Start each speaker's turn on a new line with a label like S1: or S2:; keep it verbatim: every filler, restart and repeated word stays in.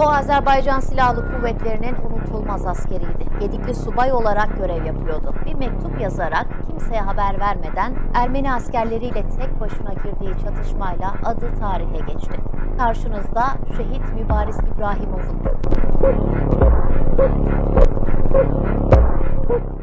S1: O Azerbaycan Silahlı Kuvvetleri'nin unutulmaz askeriydi. Gedikli subay olarak görev yapıyordu. Bir mektup yazarak kimseye haber vermeden Ermeni askerleriyle tek başına girdiği çatışmayla adı tarihe geçti. Karşınızda şehit Mübariz İbrahimov'un.